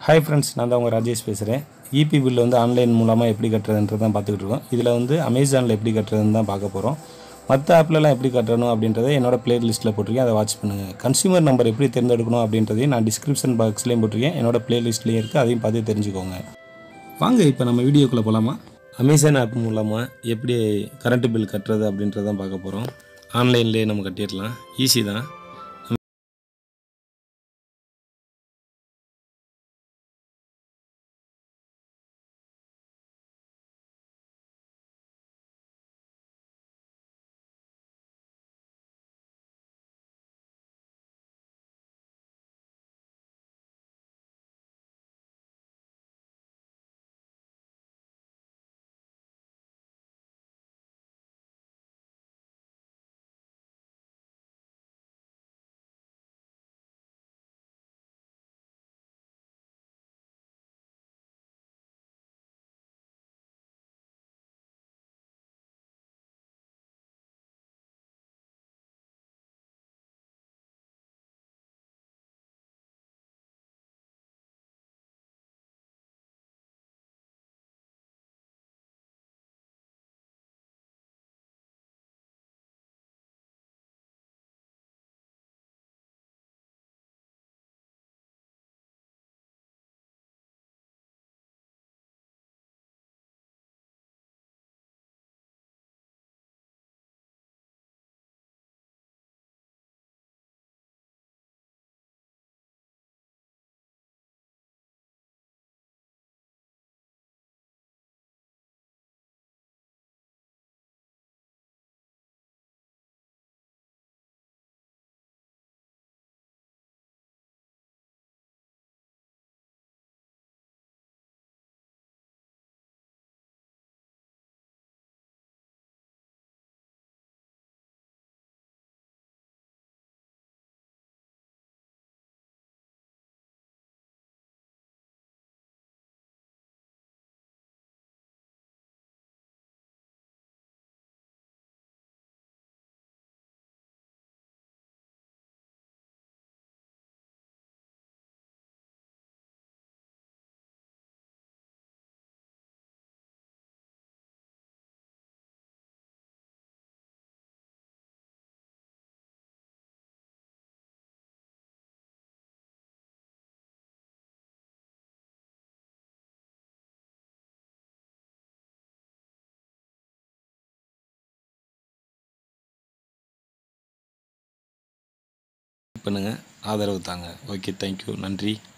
Hi friends, நான் தான் உங்கள் ராஜேஷ் பேசுகிறேன். இபி பில் வந்து ஆன்லைன் மூலமாக எப்படி கட்டுறதுன்றது தான் பார்த்துக்கிட்டு இருக்கோம். இதில் வந்து அமேசானில் எப்படி கட்டுறதுன்னு தான் பார்க்க போகிறோம். மற்ற ஆப்லலாம் எப்படி கட்டணும் அப்படின்றத என்னோட பிளேலிஸ்ட்டில் போட்டிருக்கேன், அதை வாட்ச் பண்ணுங்கள். கன்சியூமர் நம்பர் எப்படி தேர்ந்தெடுக்கணும் அப்படின்றதையும் நான் டிஸ்கிரிப்ஷன் பாக்ஸ்லேயும் போட்டிருக்கேன், என்னோட பிளேலிஸ்ட்லேயும் இருக்குது, அதையும் பார்த்து தெரிஞ்சுக்கோங்க. வாங்க இப்போ நம்ம வீடியோக்குள்ளே போகலாமா? அமேசான் ஆப் மூலமாக எப்படி கரண்ட் பில் கட்டுறது அப்படின்றத தான் பார்க்க போகிறோம். ஆன்லைன்லேயே நம்ம கட்டிடலாம், ஈஸி தான். பண்ணுங்கள், ஆதரவு தாங்க. ஓகே, தேங்க்யூ, நன்றி.